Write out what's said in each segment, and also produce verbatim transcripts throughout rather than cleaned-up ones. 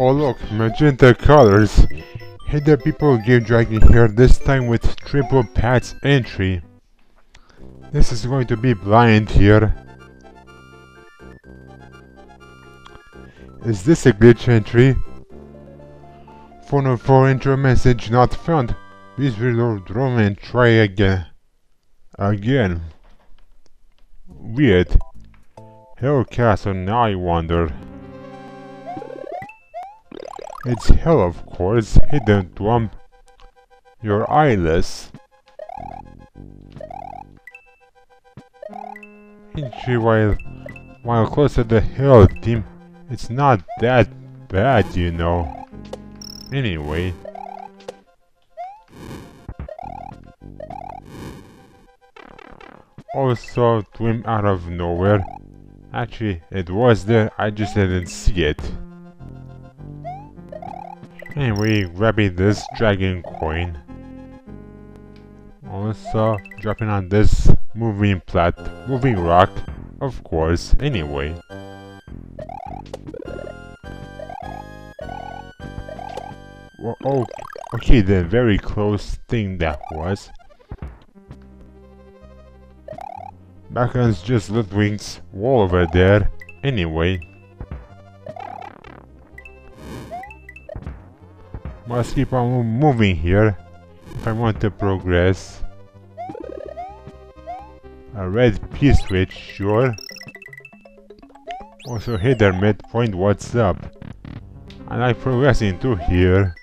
Oh look, magenta colors. Hey there people, Game Dragon here, this time with Triple Pat's entry. This is going to be blind here. Is this a glitch entry? four oh four intro message not found. Please reload ROM and try again. Again. Weird. Hell Castle, now I wonder. It's hell, of course, hidden Thwomp. You're eyeless. Entry while, while close to the hell team, it's not that bad, you know. Anyway. Also, Thwomp out of nowhere. Actually, it was there, I just didn't see it. Anyway, grabbing this dragon coin. Also, dropping on this moving plat, moving rock, of course, anyway. Well, oh, okay then, very close thing that was. Background's just Ludwig's wall over there, anyway. Must keep on moving here if I want to progress. A red P-switch, sure. Also hit their midpoint, what's up? I like progressing to here.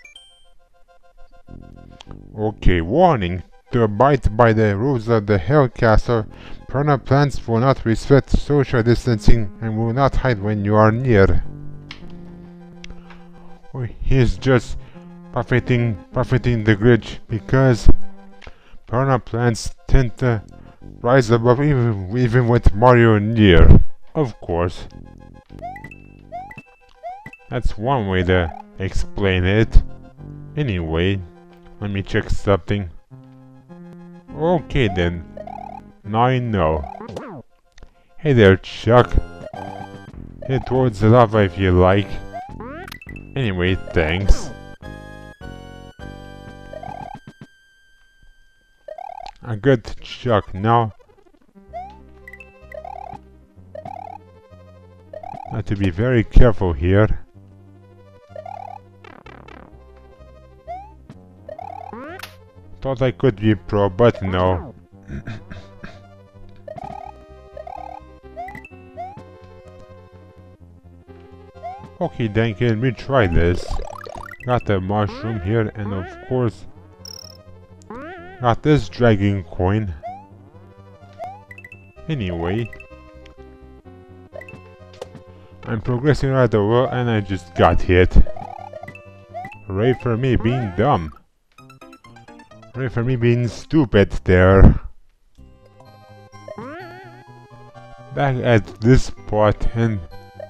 Okay, warning. To abide by the rules of the Hell Castle, piranha plants will not respect social distancing and will not hide when you are near. Oh, he's just profiting profiting the glitch because piranha plants tend to rise above even even with Mario near. Of course. That's one way to explain it. Anyway, let me check something. Okay then. Now I know. Hey there, Chuck. Head towards the lava if you like. Anyway, thanks. A good Chuck now. Have to be very careful here. Thought I could be pro, but no. Okay then, can we try this? Got a mushroom here and of course got this dragon coin. Anyway, I'm progressing right over and I just got hit. Hooray for me being dumb. Hooray for me being stupid there. Back at this spot and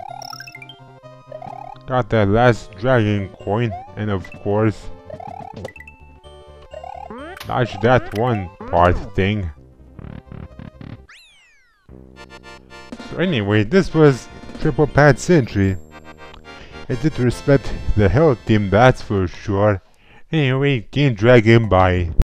got that last dragon coin and of course dodge that one part thing. So anyway, this was Triple Pat's entry. It did respect the Hell team, that's for sure. Anyway, Game Dragon, bye.